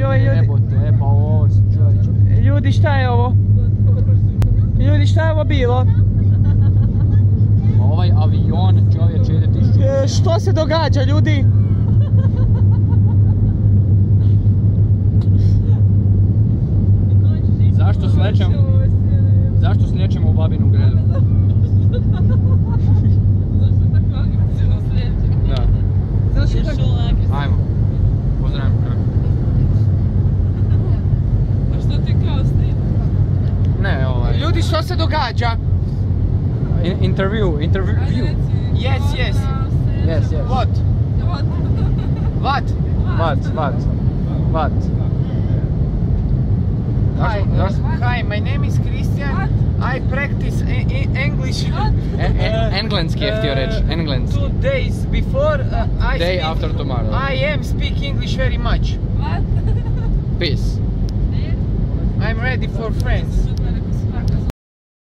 Joj, ljudi. Jebote, pa ovo si čovječ. Ljudi, šta je ovo? Ljudi, šta je ovo bilo? Ovaj avion, čovječe, ide 1000. Što se događa, ljudi? Zašto slijećemo u Babinu Gredu? Da. Ajmo. Pozdravim kako. A što ti kao snima? Ne, ovaj... Ljudi, što se događa? Interview. Yes. Yes. What? What? Hi, my name is Christian. I practice English. Englandski je htio reći, englandski. 2 days before Day after tomorrow. I speak English very much. What? Peace. I'm ready for friends.